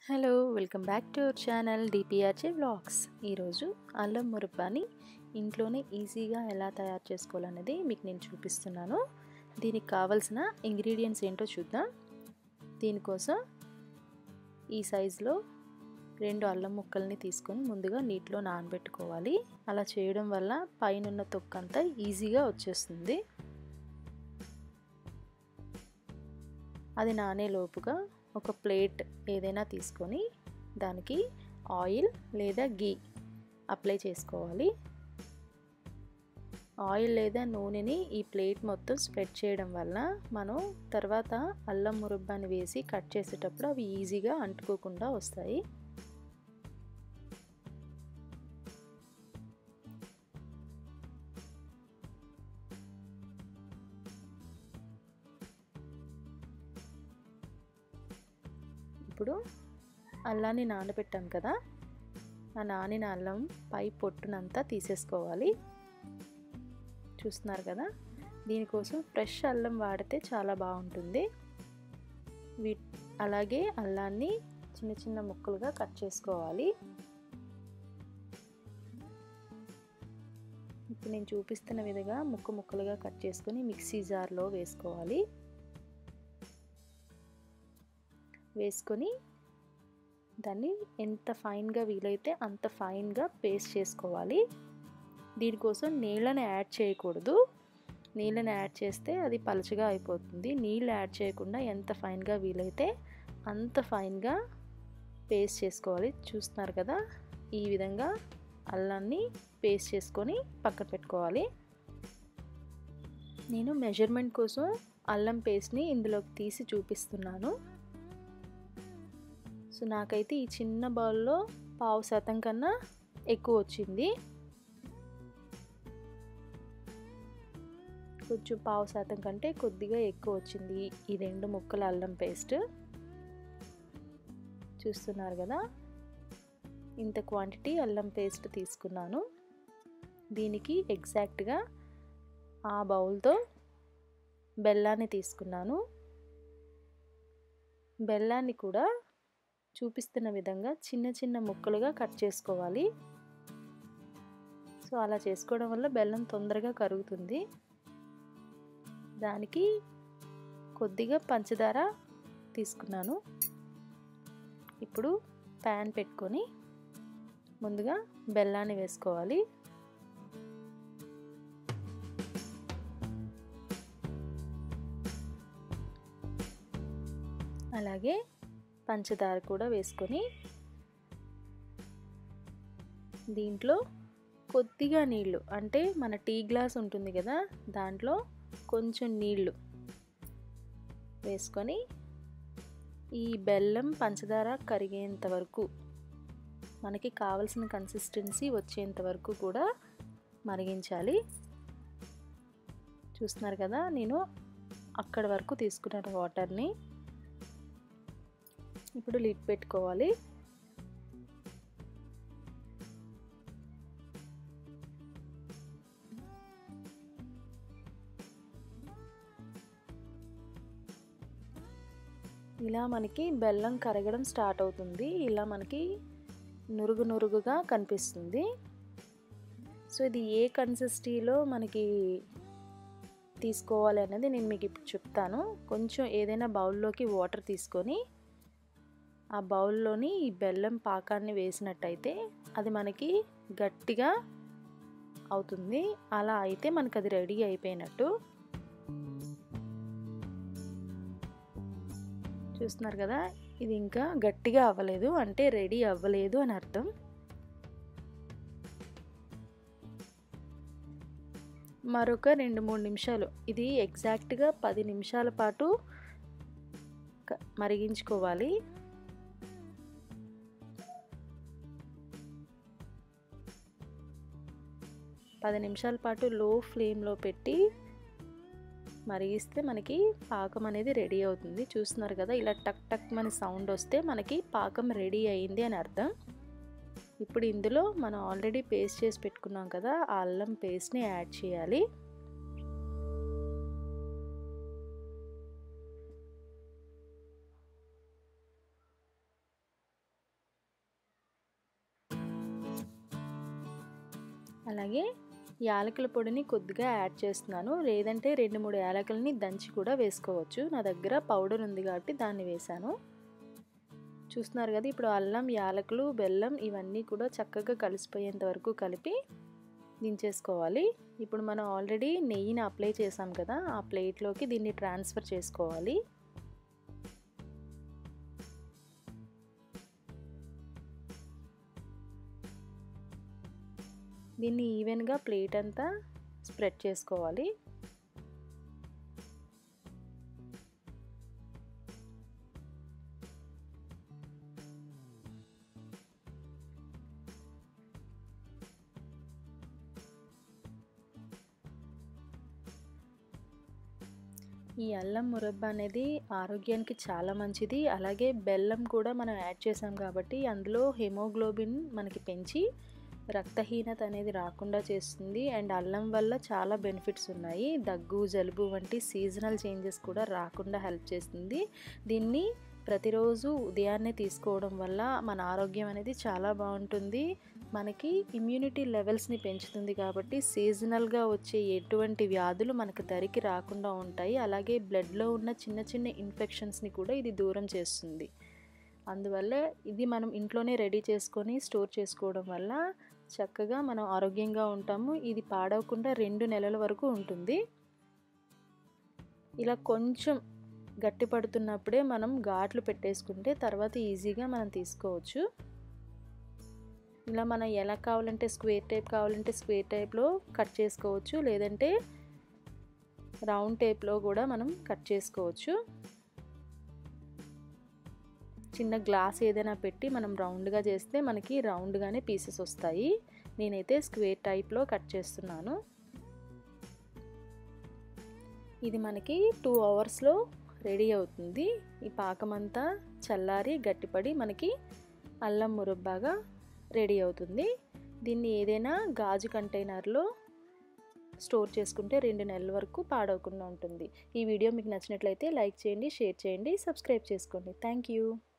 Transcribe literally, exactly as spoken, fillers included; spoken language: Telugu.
Hello welcome back to our channel DPRJ vlogs. ఈరోజు అల్లం మురబ్బాని ఇంట్లోనే ఈజీగా ఎలా తయారు చేసుకోవాలనేది మీకు నేను చూపిస్తున్నాను. దీనికి కావాల్సిన ఇంగ్రీడియంట్స్ ఏంటో చూద్దాం. దీనికోసం ఈ సైజులో రెండు అల్లం ముక్కల్ని తీసుకొని ముందుగా నీటిలో నానబెట్టుకోవాలి. అలా చేయడం వల్ల పైన తొక్కంతా ఈజీగా వచ్చేస్తుంది. అది నానే లోపుగా ఒక ప్లేట్ ఏదైనా తీసుకొని దానికి ఆయిల్ లేదా గీ అప్లై చేసుకోవాలి. ఆయిల్ లేదా నూనెని ఈ ప్లేట్ మొత్తం స్ప్రెడ్ చేయడం వల్ల మనం తర్వాత అల్లం మురబ్బాని వేసి కట్ చేసేటప్పుడు అవి ఈజీగా అంటుకోకుండా వస్తాయి. ఇప్పుడు అల్లాన్ని నానబెట్టాం కదా, ఆ నానిన అల్లం పై పొట్టునంతా తీసేసుకోవాలి. చూస్తున్నారు కదా, దీనికోసం ఫ్రెష్ అల్లం వాడితే చాలా బాగుంటుంది. వీ అలాగే అల్లాన్ని చిన్న చిన్న ముక్కలుగా కట్ చేసుకోవాలి. ఇప్పుడు నేను చూపిస్తున్న విధంగా ముక్క ముక్కలుగా కట్ చేసుకొని మిక్సీ జార్లో వేసుకోవాలి. వేసుకొని దాన్ని ఎంత ఫైన్గా వీలైతే అంత ఫైన్గా పేస్ట్ చేసుకోవాలి. దీనికోసం నీళ్ళని యాడ్ చేయకూడదు. నీళ్ళని యాడ్ చేస్తే అది పలుచగా అయిపోతుంది. నీళ్ళు యాడ్ చేయకుండా ఎంత ఫైన్గా వీలైతే అంత ఫైన్గా పేస్ట్ చేసుకోవాలి. చూస్తున్నారు కదా, ఈ విధంగా అల్లాన్ని పేస్ట్ చేసుకొని పక్కన పెట్టుకోవాలి. నేను మెజర్మెంట్ కోసం అల్లం పేస్ట్ని ఇందులోకి తీసి చూపిస్తున్నాను. సో నాకైతే ఈ చిన్న బౌల్లో పావు శాతం కన్నా ఎక్కువ వచ్చింది. కొంచెం పావు శాతం కంటే కొద్దిగా ఎక్కువ వచ్చింది ఈ రెండు ముక్కల అల్లం పేస్ట్. చూస్తున్నారు కదా, ఇంత క్వాంటిటీ అల్లం పేస్ట్ తీసుకున్నాను. దీనికి ఎగ్జాక్ట్గా ఆ బౌల్తో బెల్లాన్ని తీసుకున్నాను. బెల్లాన్ని కూడా చూపిస్తున్న విధంగా చిన్న చిన్న ముక్కలుగా కట్ చేసుకోవాలి. సో అలా చేసుకోవడం వల్ల బెల్లం తొందరగా కరుగుతుంది. దానికి కొద్దిగా పంచదార తీసుకున్నాను. ఇప్పుడు ప్యాన్ పెట్టుకొని ముందుగా బెల్లాన్ని వేసుకోవాలి. అలాగే పంచదార కూడా వేసుకొని దీంట్లో కొద్దిగా నీళ్ళు, అంటే మన టీ గ్లాస్ ఉంటుంది కదా, దాంట్లో కొంచెం నీళ్ళు వేసుకొని ఈ బెల్లం పంచదార కరిగేంత వరకు, మనకి కావలసిన కన్సిస్టెన్సీ వచ్చేంత వరకు కూడా మరిగించాలి. చూస్తున్నారు కదా, నేను అక్కడి వరకు తీసుకున్నాను వాటర్ని. ఇప్పుడు లిడ్ పెట్టుకోవాలి. ఇలా మనకి బెల్లం కరగడం స్టార్ట్ అవుతుంది. ఇలా మనకి నురుగు నురుగుగా కనిపిస్తుంది. సో ఇది ఏ కన్సిస్టెన్సీలో మనకి తీసుకోవాలి అనేది నేను మీకు ఇప్పుడు చెప్తాను. కొంచెం ఏదైనా బౌల్లోకి వాటర్ తీసుకొని ఆ బౌల్లోని ఈ బెల్లం పాకాన్ని వేసినట్టయితే అది మనకి గట్టిగా అవుతుంది. అలా అయితే మనకు అది రెడీ అయిపోయినట్టు. చూస్తున్నారు కదా, ఇది ఇంకా గట్టిగా అవ్వలేదు అంటే రెడీ అవ్వలేదు అని అర్థం. మరొక రెండు మూడు నిమిషాలు, ఇది ఎగ్జాక్ట్గా పది నిమిషాల పాటు మరిగించుకోవాలి. పది నిమిషాల పాటు లో ఫ్లేమ్లో పెట్టి మరిగిస్తే మనకి పాకం అనేది రెడీ అవుతుంది. చూస్తున్నారు కదా, ఇలా టక్ టక్ మన సౌండ్ వస్తే మనకి పాకం రెడీ అయింది అని అర్థం. ఇప్పుడు ఇందులో మనం ఆల్రెడీ పేస్ట్ చేసి పెట్టుకున్నాం కదా, ఆ అల్లం పేస్ట్ని యాడ్ చేయాలి. అలాగే యాలకుల పొడిని కొద్దిగా యాడ్ చేస్తున్నాను, లేదంటే రెండు మూడు యాలకులని దంచి కూడా వేసుకోవచ్చు. నా దగ్గర పౌడర్ ఉంది కాబట్టి దాన్ని వేశాను. చూస్తున్నారు కదా, ఇప్పుడు అల్లం, యాలకులు, బెల్లం ఇవన్నీ కూడా చక్కగా కలిసిపోయేంత వరకు కలిపి దించేసుకోవాలి. ఇప్పుడు మనం ఆల్రెడీ నెయ్యిని అప్లై చేసాం కదా, ఆ ప్లేట్లోకి దీన్ని ట్రాన్స్ఫర్ చేసుకోవాలి. దీన్ని ఈవెన్గా ప్లేట్ అంతా స్ప్రెడ్ చేసుకోవాలి. ఈ అల్లం మురబ్బ అనేది ఆరోగ్యానికి చాలా మంచిది. అలాగే బెల్లం కూడా మనం యాడ్ చేసాం కాబట్టి అందులో హెమోగ్లోబిన్ మనకి పెంచి రక్తహీనత అనేది రాకుండా చేస్తుంది. అండ్ అల్లం వల్ల చాలా బెనిఫిట్స్ ఉన్నాయి. దగ్గు, జలుబు వంటి సీజనల్ చేంజెస్ కూడా రాకుండా హెల్ప్ చేస్తుంది. దీన్ని ప్రతిరోజు ఉదయాన్నే తీసుకోవడం వల్ల మన ఆరోగ్యం అనేది చాలా బాగుంటుంది. మనకి ఇమ్యూనిటీ లెవెల్స్ని పెంచుతుంది కాబట్టి సీజనల్గా వచ్చే ఎటువంటి వ్యాధులు మనకు దరికి రాకుండా ఉంటాయి. అలాగే బ్లడ్లో ఉన్న చిన్న చిన్న ఇన్ఫెక్షన్స్ని కూడా ఇది దూరం చేస్తుంది. అందువల్ల ఇది మనం ఇంట్లోనే రెడీ చేసుకొని స్టోర్ చేసుకోవడం వల్ల చక్కగా మనం ఆరోగ్యంగా ఉంటాము. ఇది పాడవకుండా రెండు నెలల వరకు ఉంటుంది. ఇలా కొంచెం గట్టి పడుతున్నప్పుడే మనం ఘాట్లు పెట్టేసుకుంటే తర్వాత ఈజీగా మనం తీసుకోవచ్చు. ఇలా మనం ఎలా కావాలంటే స్క్వేర్ టైప్ కావాలంటే స్క్వేర్ టైప్లో కట్ చేసుకోవచ్చు, లేదంటే రౌండ్ టైప్లో కూడా మనం కట్ చేసుకోవచ్చు. చిన్న గ్లాస్ ఏదైనా పెట్టి మనం రౌండ్గా చేస్తే మనకి రౌండ్గానే పీసెస్ వస్తాయి. నేనైతే స్క్వేర్ టైప్లో కట్ చేస్తున్నాను. ఇది మనకి టూ అవర్స్లో రెడీ అవుతుంది. ఈ పాకమంతా చల్లారి గట్టిపడి మనకి అల్లం మురబ్బాగా రెడీ అవుతుంది. దీన్ని ఏదైనా గాజు కంటైనర్లో స్టోర్ చేసుకుంటే రెండు నెలల వరకు పాడవకుండా ఉంటుంది. ఈ వీడియో మీకు నచ్చినట్లయితే లైక్ చేయండి, షేర్ చేయండి, సబ్స్క్రైబ్ చేసుకోండి. Thank you.